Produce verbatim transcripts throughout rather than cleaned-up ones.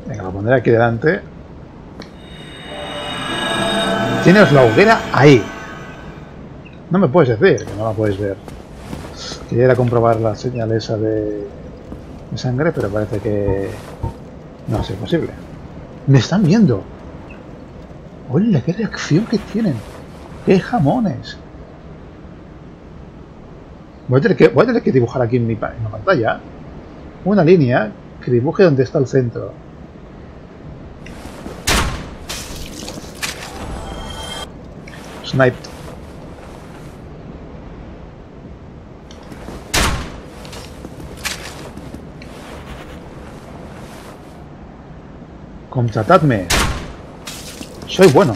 Venga, lo pondré aquí delante. Tienes la hoguera ahí. No me puedes decir que no la puedes ver. Quería ir a comprobar la señal esa de, de sangre, pero parece que no va a ser posible. ¡Me están viendo! ¡Hola, qué reacción que tienen! ¡Qué jamones! Voy a tener que, voy a tener que dibujar aquí en, mi, en la pantalla una línea que dibuje donde está el centro. Sniped. Contratadme. Soy bueno.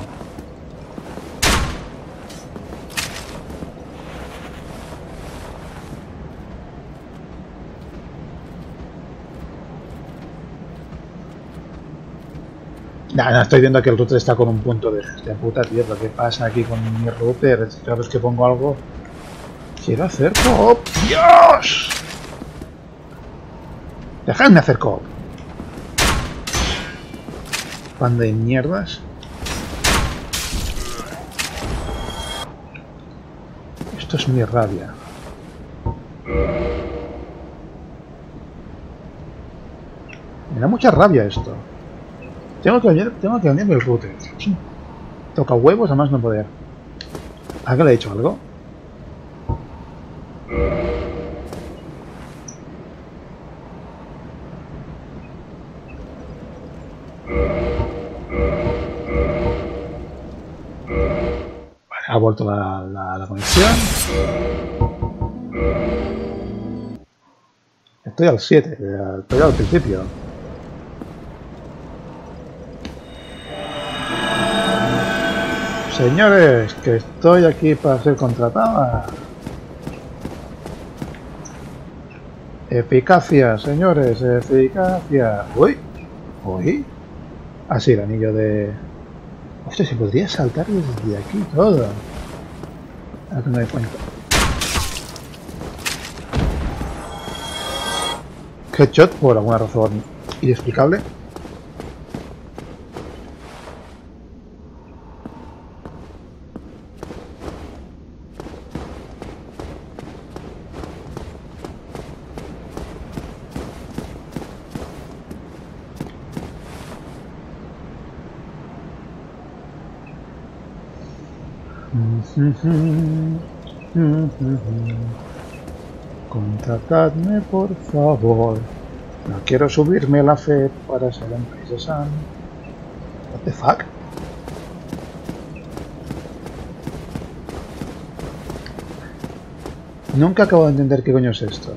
Nah, no, estoy viendo que el router está con un punto de... Hostia puta, tío, ¿pero qué pasa aquí con mi router? Cada vez que pongo algo... Quiero hacer co-op. ¡Dios! Dejadme hacer co-op. Panda de mierdas. Esto es mi rabia. Me da mucha rabia esto. Tengo que cambiar, tengo que cambiar el router. Toca huevos a más no poder. ¿A qué le he hecho algo? Vale, ha vuelto la, la, la conexión. Estoy al siete, estoy al principio. Señores, que estoy aquí para ser contratada. Eficacia, señores, eficacia. Uy, uy. Así, el anillo de... Hostia, se podría saltar desde aquí todo. Ahora que me doy cuenta. Headshot por alguna razón inexplicable. Contratadme, por favor. No quiero subirme la fe para ser un princesa. What the fuck? Nunca acabo de entender qué coño es esto.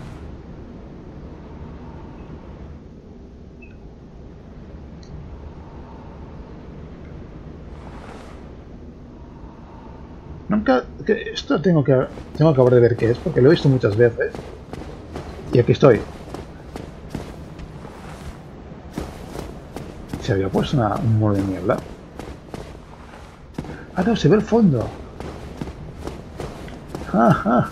Nunca... Que esto tengo que, tengo que acabar de ver qué es, porque lo he visto muchas veces. Y aquí estoy. Se había puesto una, un muro de niebla. Ah, no, se ve el fondo. Ajá.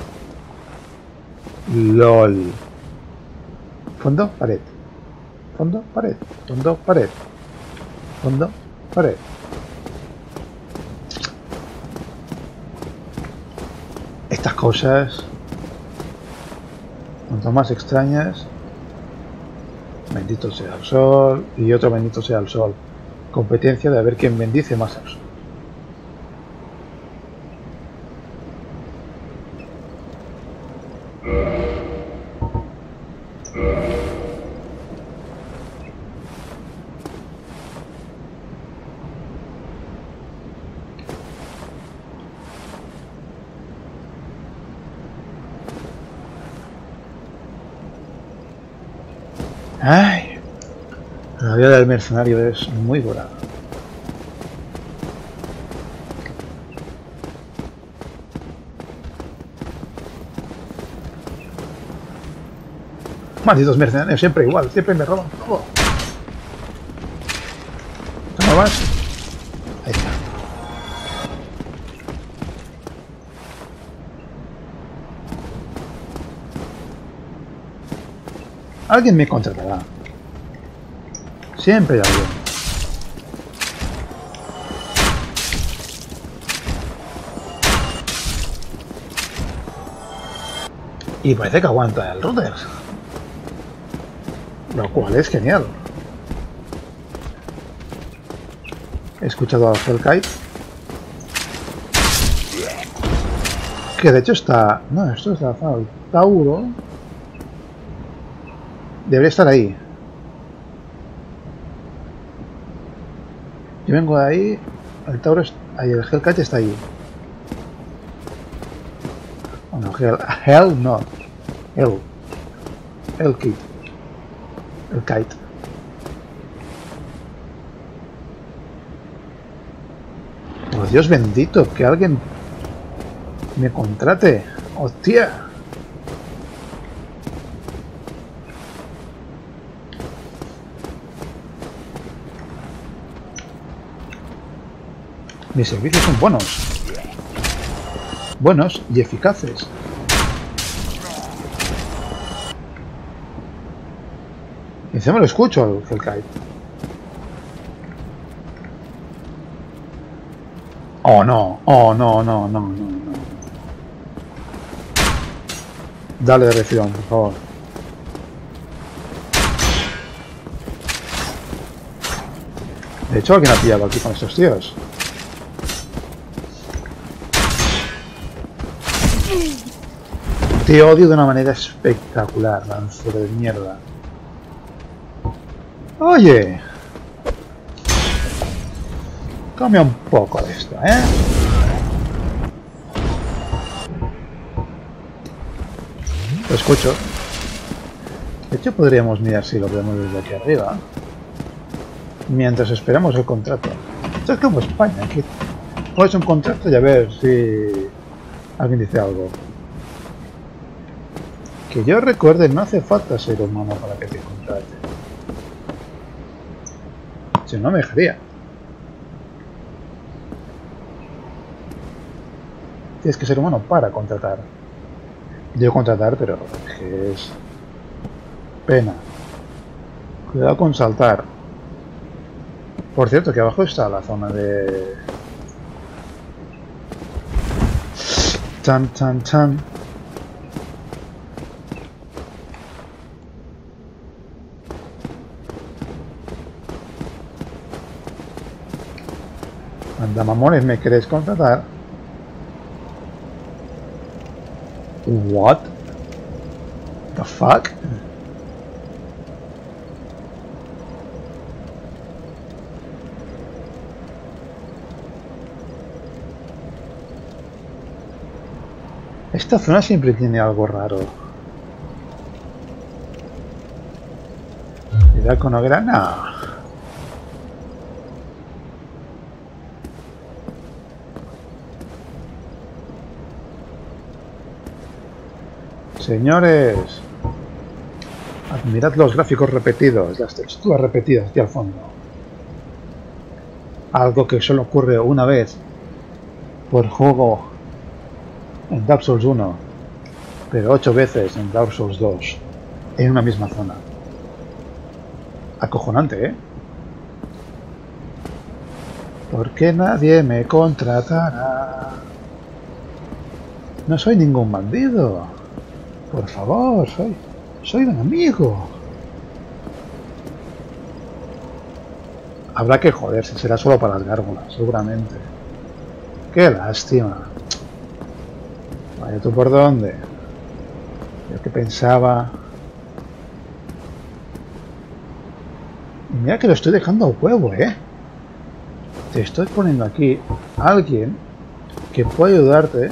LOL. Fondo, pared. Fondo, pared. Fondo, pared. Fondo, pared. Estas cosas, cuanto más extrañas, bendito sea el sol y otro bendito sea el sol. Competencia de a ver quién bendice más al sol. Ay, la vida del mercenario es muy volada. Malditos mercenarios, siempre igual, siempre me roban todo. ¿Cómo vas? Ahí está. Alguien me contratará. Siempre hay alguien. Y parece que aguanta el router. Lo cual es genial. He escuchado al Hellkite. Que de hecho está... No, esto es la zona del Tauro. Debería estar ahí. Yo vengo de ahí. El Tauro es... Ahí, el Hellkite está ahí. Bueno, Hell... Hell no. Hell. Hellkite. El Kite. Por Dios bendito, que alguien me contrate. ¡Hostia! Mis servicios son buenos. Buenos y eficaces. Y encima lo escucho al Hellkite. Oh no, oh no, no, no, no, no. Dale dirección, por favor. De hecho, alguien ha pillado aquí con estos tíos. Te odio de una manera espectacular, lancero de mierda. Oye, cambia un poco de esto, ¿eh? Lo escucho. De hecho, podríamos mirar si lo vemos desde aquí arriba. Mientras esperamos el contrato. Esto es como España, que pones un contrato y a ver si alguien dice algo. Que yo recuerde, no hace falta ser humano para que te contrate. Si no, me dejaría. Tienes que ser humano para contratar. Digo contratar, pero que es pena. Cuidado con saltar. Por cierto, que abajo está la zona de... Chan, chan, chan. Anda, mamones, ¿me queréis contratar? What the fuck? Esta zona siempre tiene algo raro. ¿Era con hoguera? No. Señores, admirad los gráficos repetidos, las texturas repetidas aquí al fondo. Algo que solo ocurre una vez por juego en Dark Souls uno, pero ocho veces en Dark Souls dos, en una misma zona. Acojonante, ¿eh? Porque nadie me contratará. No soy ningún bandido. Por favor, soy, soy un amigo. Habrá que joderse, será solo para las gárgolas, seguramente. Qué lástima. Vaya tú por dónde. Yo que pensaba... Y mira que lo estoy dejando a huevo, ¿eh? Te estoy poniendo aquí a alguien que puede ayudarte.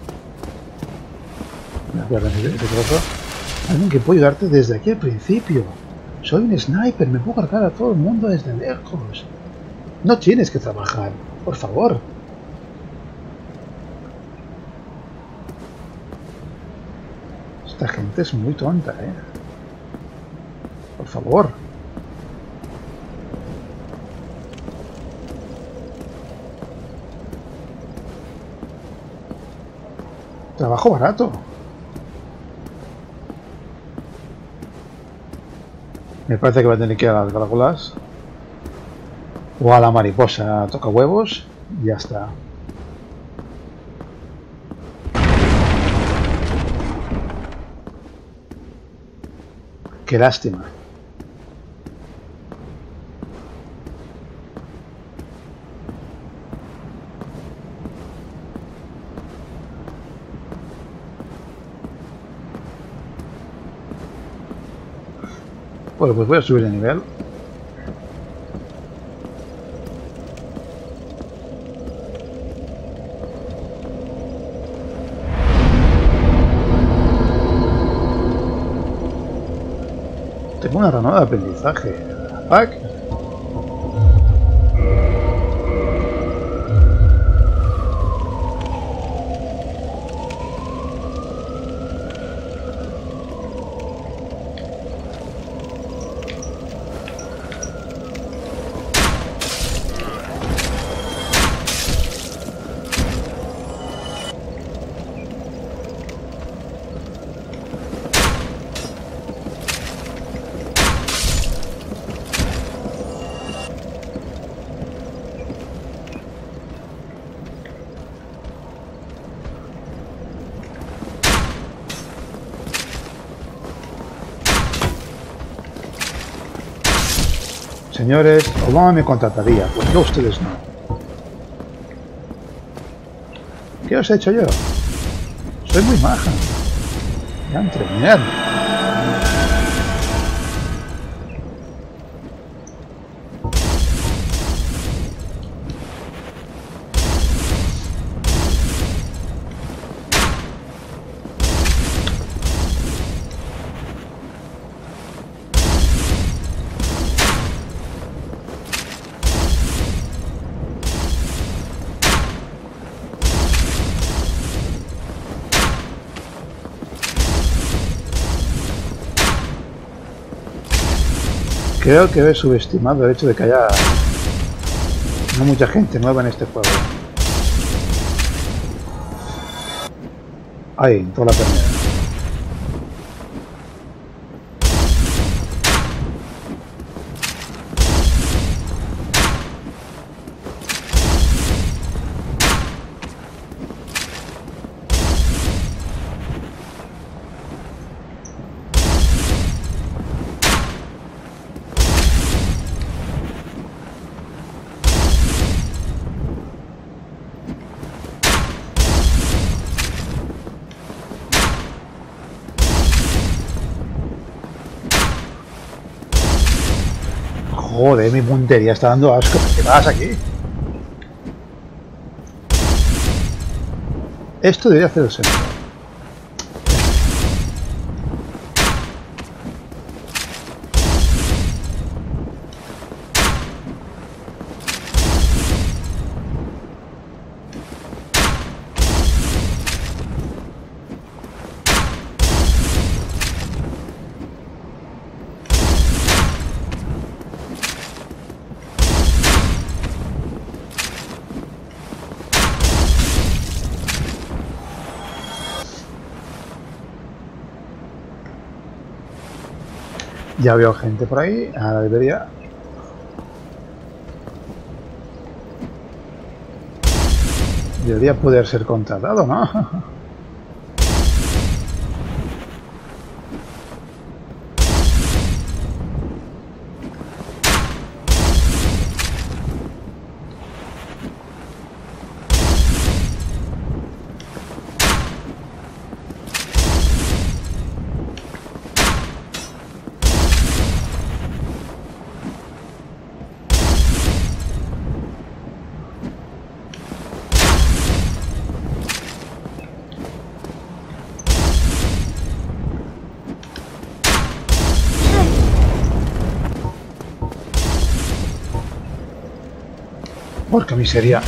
Alguien que puede ayudarte desde aquí al principio. Soy un sniper, me puedo cargar a todo el mundo desde lejos. No tienes que trabajar, por favor. Esta gente es muy tonta, ¿eh? Por favor. Trabajo barato. Me parece que va a tener que ir a las gárgolas. O a la mariposa toca huevos y ya está. Qué lástima. Bueno, pues voy a subir de nivel. Tengo una ranura de aprendizaje. Fuck. Señores, Obama me contrataría, pues yo ustedes no. ¿Qué os he hecho yo? Soy muy maja. Ya entre mierda. Creo que he subestimado el hecho de que haya no mucha gente nueva en este juego. Ahí, toda la pernera. Joder, mi puntería está dando asco. ¿Qué pasa aquí? Esto debería hacer el sensor. Ya veo gente por ahí, ahora debería... Debería poder ser contratado, ¿no? Porca miseria.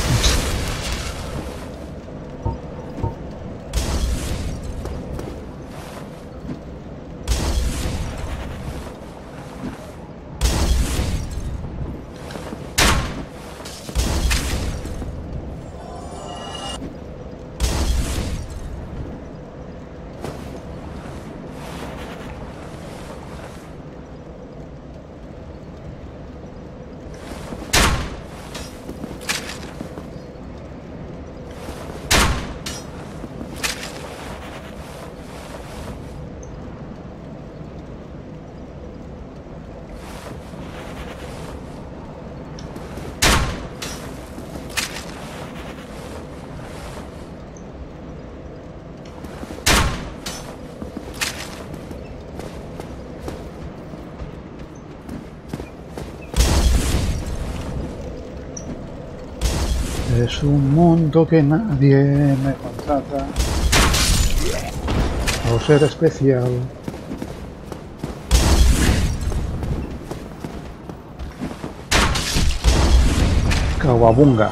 Es un mundo que nadie me contrata por ser especial. Kawabunga.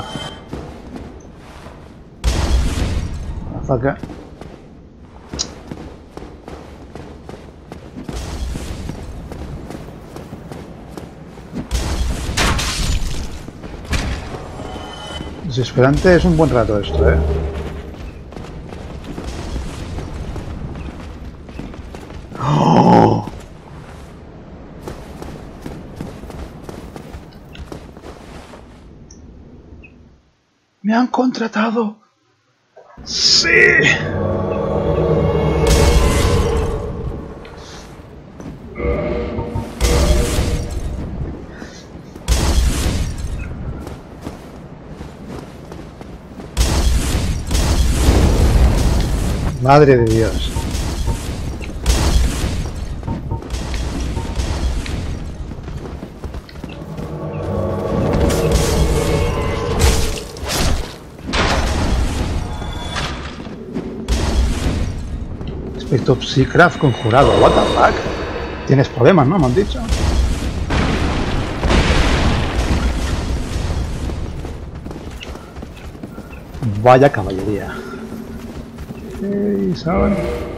Acá. Desesperante es un buen rato esto, ¿eh? ¡Oh! ¡Me han contratado! ¡Sí! Madre de Dios. Aspecto Psycraft conjurado. What the fuck? Tienes problemas, ¿no? Me han dicho. Vaya caballería. Hey, ¿saben?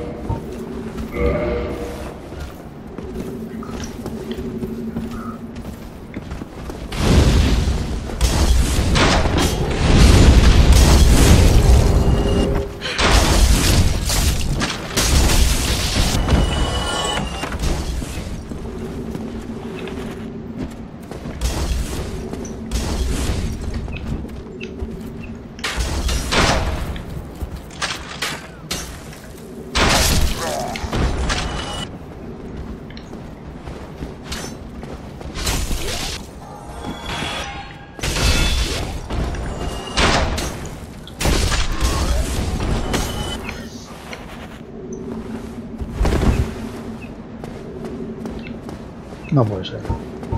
No puede ser.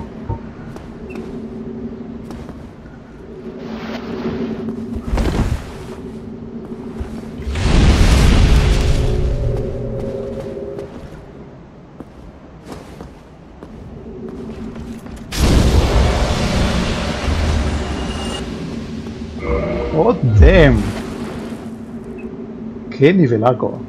Oh, damn. Qué nivelaco.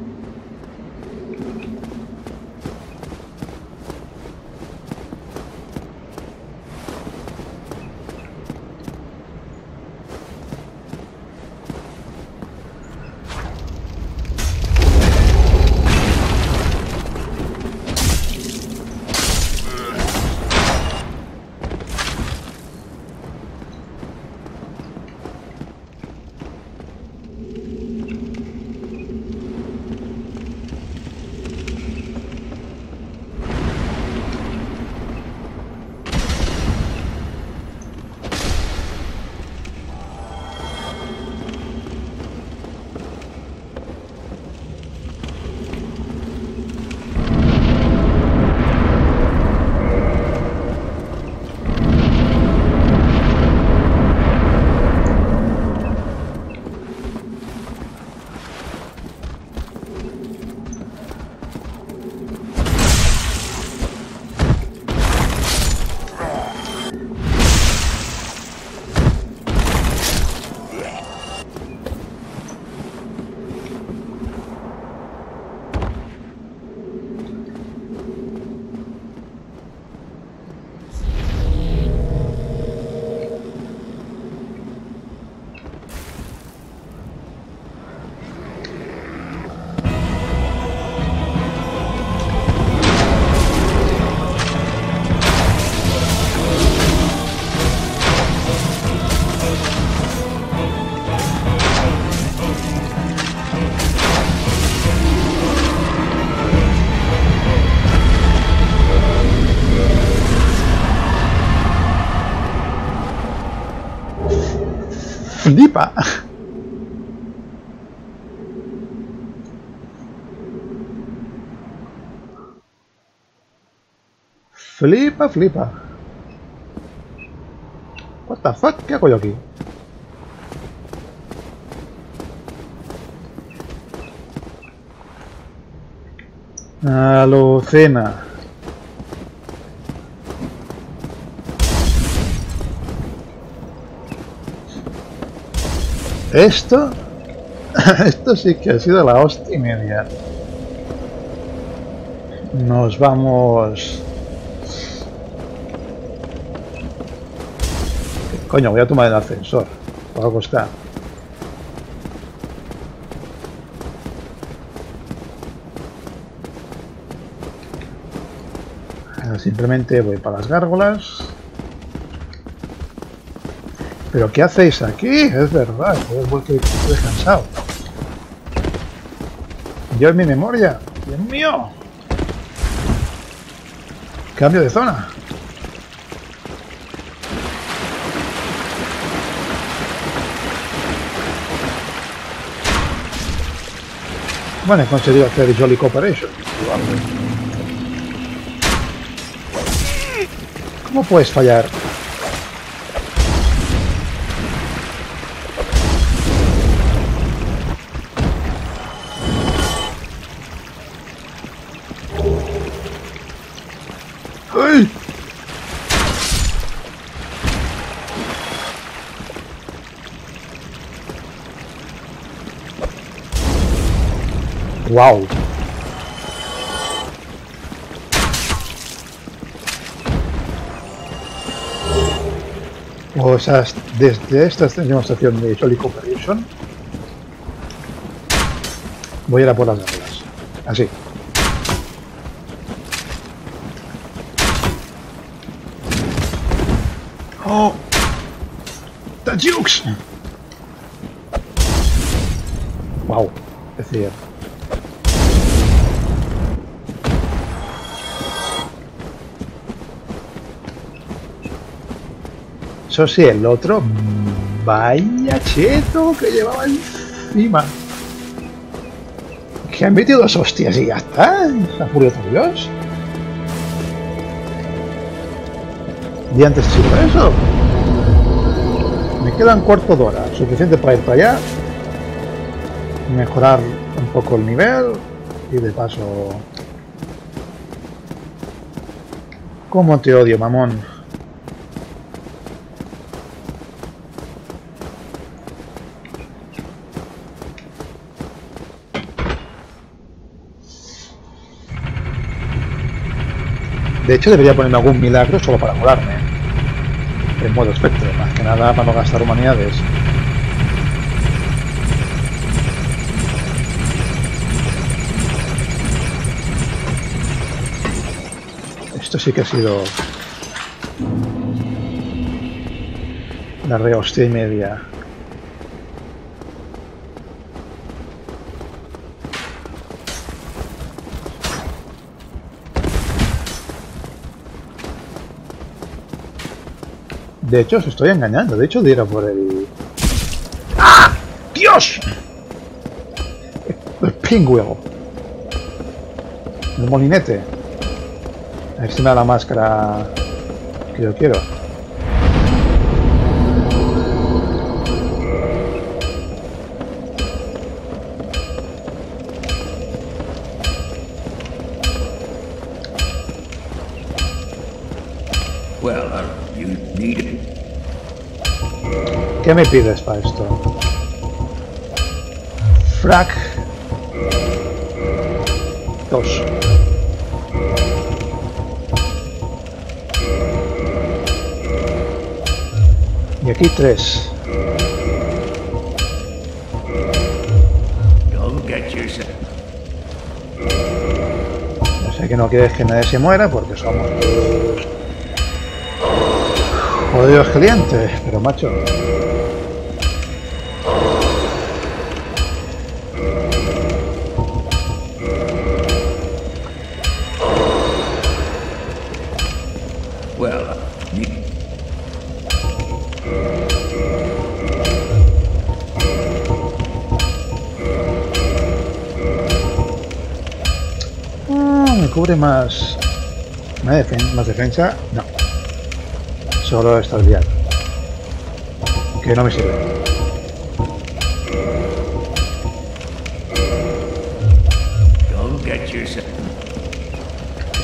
Flipa. Flipa, flipa. What the fuck? ¿Qué hago yo aquí? Alucina. Esto... Esto sí que ha sido la hostia y media. Nos vamos... Coño, voy a tomar el ascensor. Por algo está. Ahora simplemente voy para las gárgolas. ¿Pero qué hacéis aquí? Es verdad, porque estoy descansado. Yo en mi memoria. ¡Dios mío! Cambio de zona. Bueno, he conseguido hacer Jolly Cooperation. ¿Cómo puedes fallar? ¡Ay! ¡Wow! O sea, desde esta demostración de Jolly Cooperation voy a ir a por las gárgolas. Así. ¡Oh! ¡The Jukes! ¡Wow! Es decir... Eso sí, el otro... Vaya cheto que llevaba encima. Que han metido dos hostias y ya está. La furia de Dios. Y antes ha sido eso. Me quedan cuarto de hora. Suficiente para ir para allá. Mejorar un poco el nivel. Y de paso... ¿Cómo te odio, mamón? De hecho, debería ponerme algún milagro solo para colarme. En modo espectro, más que nada para no gastar humanidades. Esto sí que ha sido... la re hostia y media. De hecho, os estoy engañando. De hecho, diera por el... ¡Ah! ¡Dios! El pingüino. El molinete. A ver si me da la máscara que yo quiero. ¿Qué me pides para esto? Frac dos. Y aquí tres. No sé que no quieres que nadie se muera porque somos jodidos clientes, pero macho. Cubre más, más, defen más defensa, no, solo estabilidad, que no me sirve.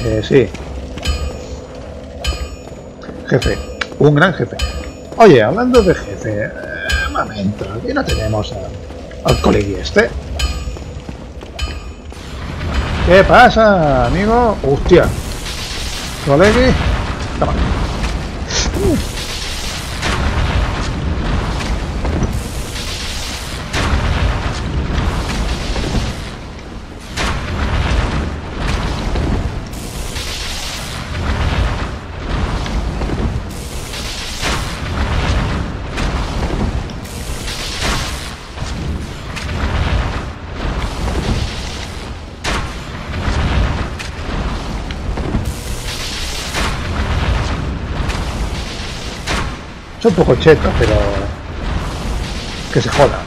Eh, sí. Jefe. Un gran jefe. Oye, hablando de jefe... Eh, un momento. Aquí no tenemos a, al colegui este. ¿Qué pasa, amigo? Hostia. Colegui. Toma. Uh. Es un poco cheto, pero que se joda.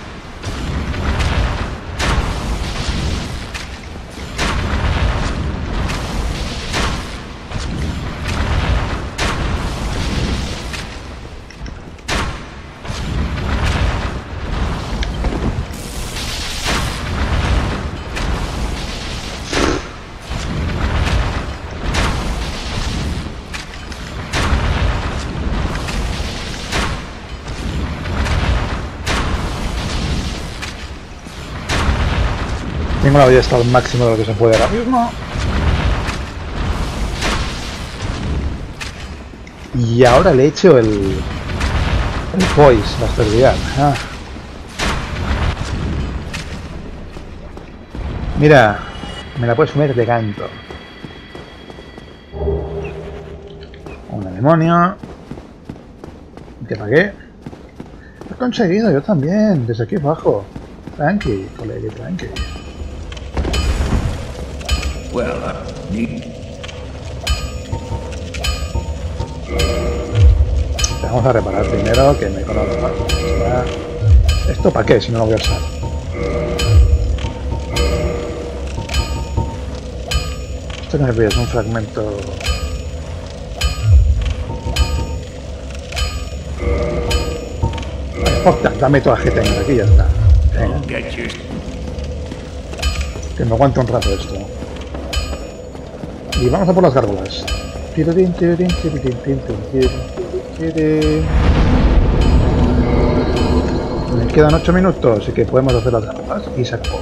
Tengo la vida hasta el máximo de lo que se puede ahora mismo. Y ahora le he hecho el... el poise, la estabilidad. Ah. Mira, me la puedes comer de canto. Una demonio. ¿Qué pagué? Lo he conseguido yo también, desde aquí abajo. Tranqui, colega, tranqui. Well, uh, need... Vamos a reparar primero, que me conozco. ¿Esto para qué? Si no lo voy a usar. Esto que me pides, un fragmento... Vale, dame toda la que tengas aquí y ya está. Venga. Que me aguante un rato esto. Y vamos a por las gárgolas. Me quedan ocho minutos, así que podemos hacer las gárgolas y se acabó.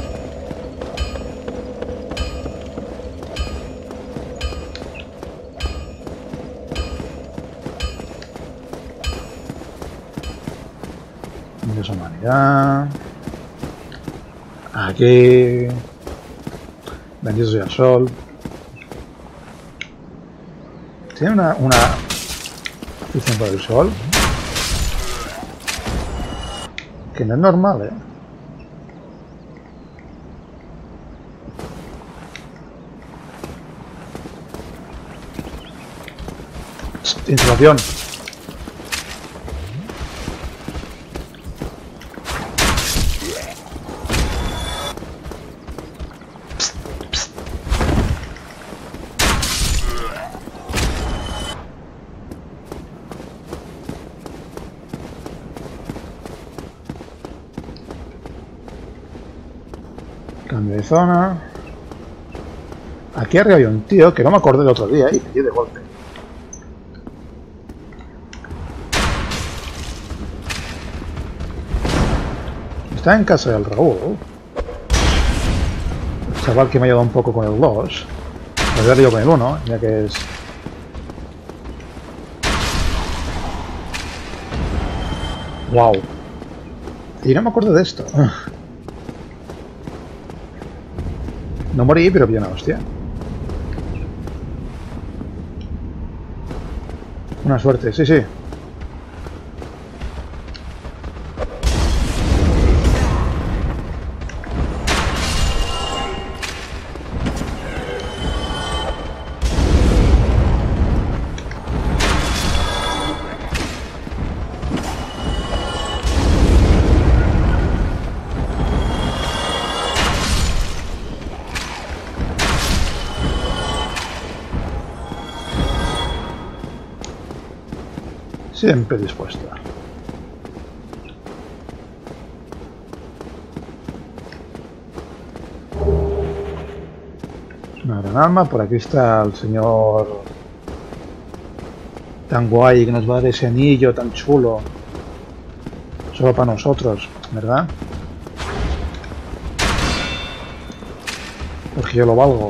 Dios, humanidad. Aquí. Bendito sea el sol. Tiene una, una afición por el sol que no es normal, ¿eh? Insolación. Cambio de zona. Aquí arriba hay un tío que no me acordé el otro día y me dio de golpe. Está en casa del Raúl. El chaval que me ha ayudado un poco con el dos. Me había ido con el uno, ya que es... Wow. Y no me acuerdo de esto. No morí, pero bien, hostia. Una suerte, sí, sí. Siempre dispuesta. Nada un alma. Por aquí está el señor tan guay que nos va a dar ese anillo tan chulo. Solo para nosotros, ¿verdad? Porque yo lo valgo.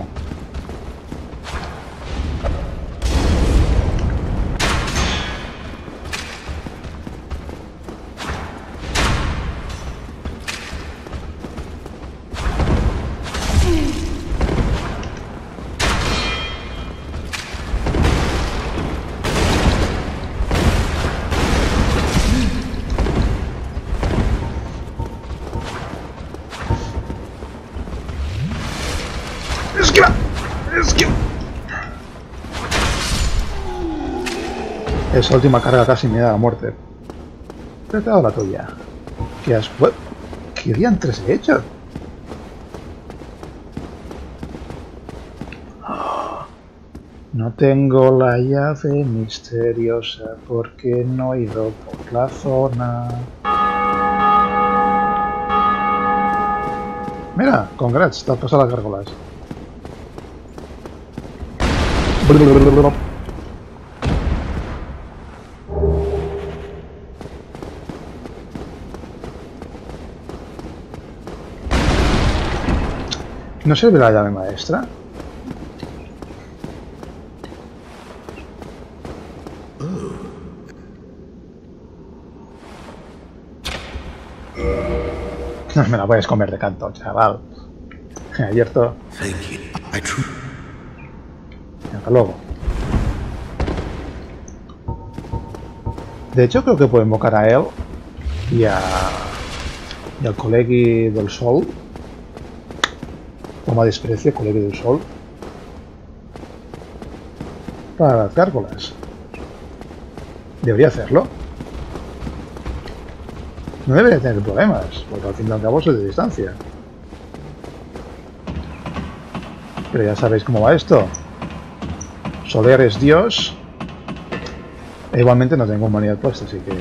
Esa última carga casi me da la muerte. Pero te he dado la tuya. ¿Qué has... ¿Qué diantres he hecho? No tengo la llave misteriosa porque no he ido por la zona. Mira, congrats, te has pasado las gárgolas. ¿No sirve la llave maestra? No me la puedes comer de canto, chaval. Abierto. Hasta luego. De hecho, creo que puedo invocar a él y, a, y al colegui del sol. Toma desprecio, colegui del sol. Para las gárgolas. Debería hacerlo. No debería tener problemas, porque al fin y al cabo soy de distancia. Pero ya sabéis cómo va esto. Soler es Dios. E igualmente no tengo humanidad puesta, así que...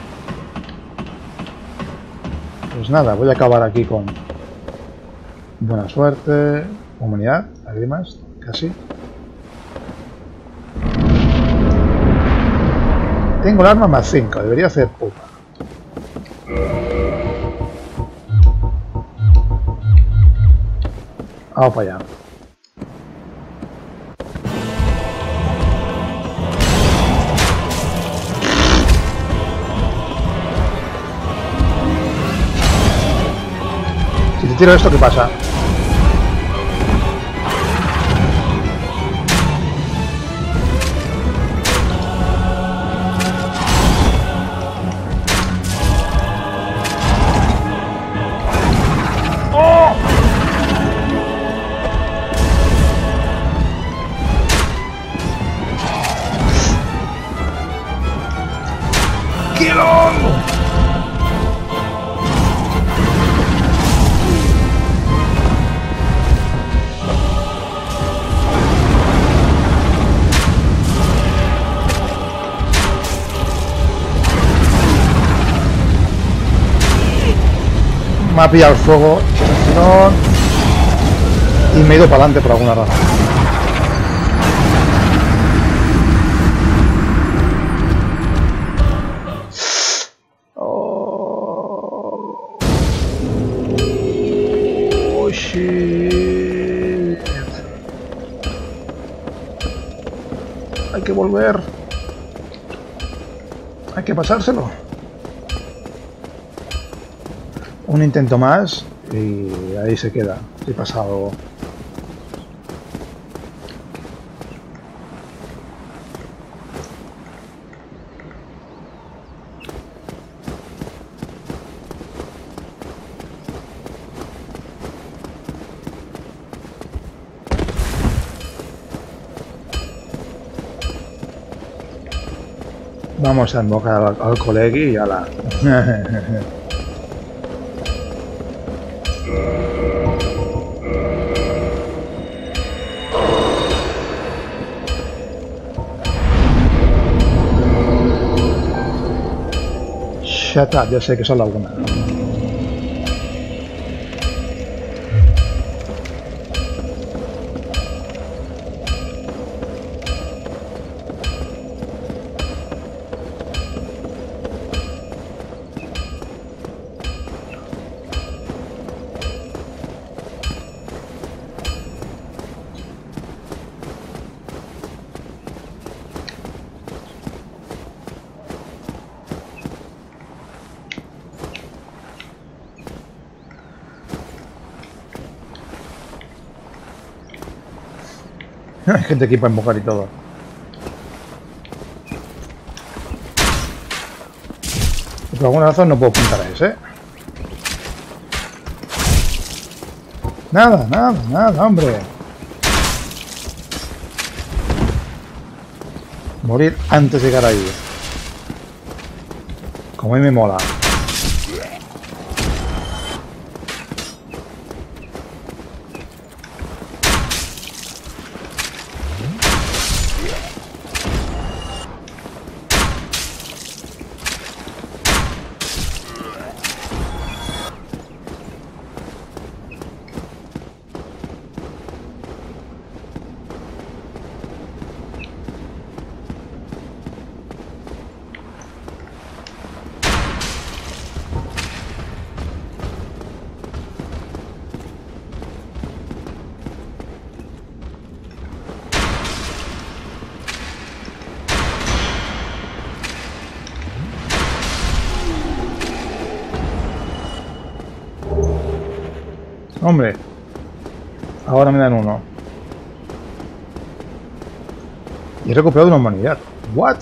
Pues nada, voy a acabar aquí con... Buena suerte... Humanidad, lágrimas, casi. Tengo el arma más cinco, debería hacer pupa. Vamos para allá. Si te tiro esto, ¿qué pasa? Me ha pillado el fuego y me he ido para adelante por alguna razón. Oh, oh shit. Hay que volver. Hay que pasárselo. Un intento más y ahí se queda. He pasado. Vamos a invocar al, al colegui y a la... Shut up, yo sé que son alguna. Hay gente aquí para invocar y todo. Por alguna razón no puedo pintar a ese. Nada, nada, nada, hombre. Morir antes de llegar ahí. Como a mí me mola. Hombre, ahora me dan uno. Y he recuperado una humanidad. ¿What?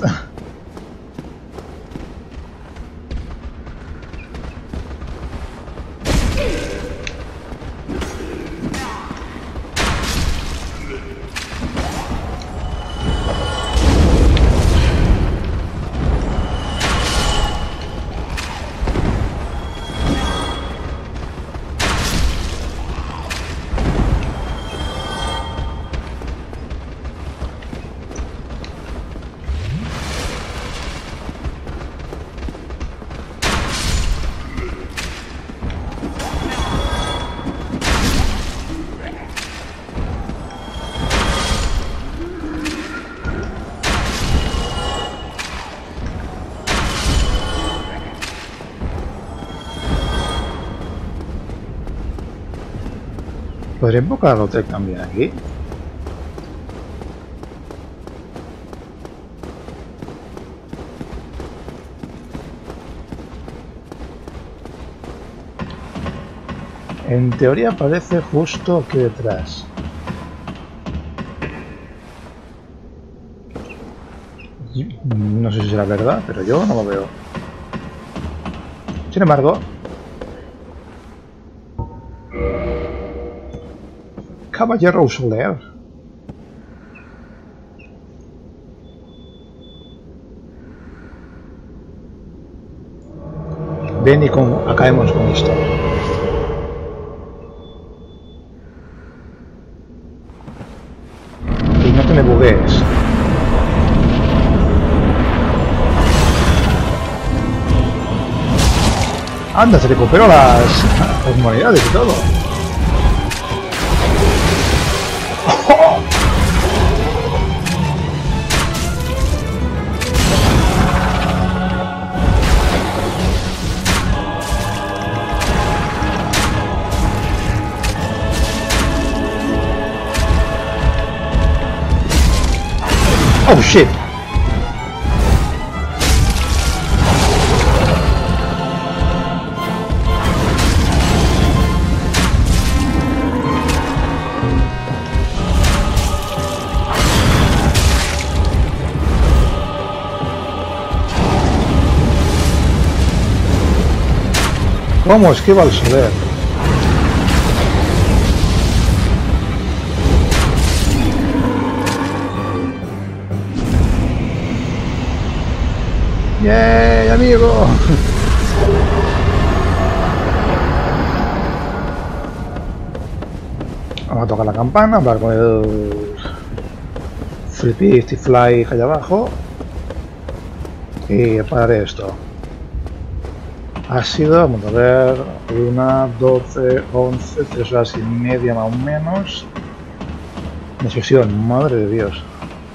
¿Podría invocar a Lautrec también aquí? En teoría aparece justo aquí detrás. No sé si será verdad, pero yo no lo veo. Sin embargo, Caballero Soler. Ven y con, acabemos con esto. Y no te me buguees. Anda, se recuperó las, las humanidades y todo. Oh shit! ¿Cómo esquiva el Soler? ¡Yay, amigo! Vamos a tocar la campana, hablar con el Flippy Fly allá abajo y parar esto. Ha sido, vamos a ver, una, doce, once, tres horas y media más o menos de sesión, madre de Dios.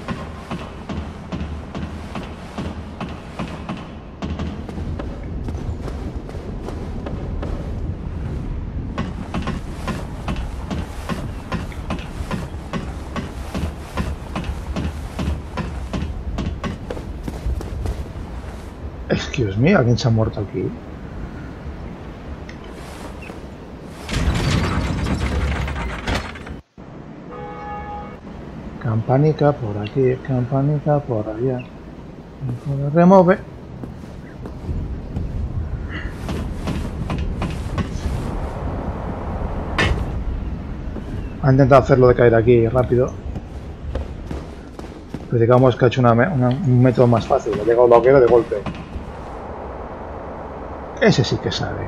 Excuse me, ¿alguien se ha muerto aquí? Campanica por aquí, campanica por allá. Remove. Ha intentado hacerlo de caer aquí rápido. Pero digamos que ha hecho una, una, un método más fácil. Ha llegado la hoguera de golpe. Ese sí que sabe.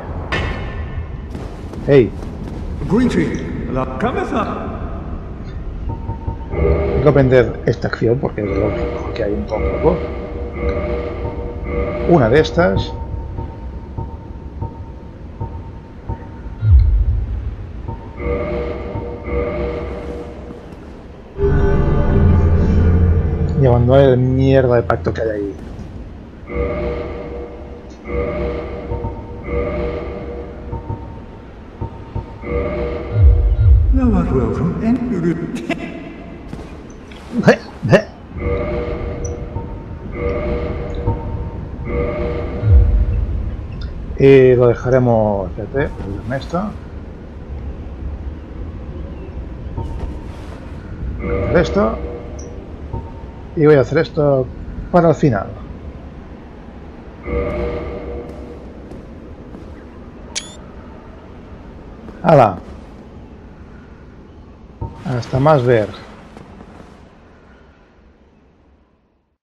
¡Hey! Greeting, la cabeza. Tengo que aprender esta acción porque es lo mejor que hay en todo el juego. Una de estas. Y abandonar el mierda de pacto que hay ahí. Y lo dejaremos, fíjate, en esto. Voy a hacer esto. Y voy a hacer esto para el final. ¡Hala! Hasta más ver.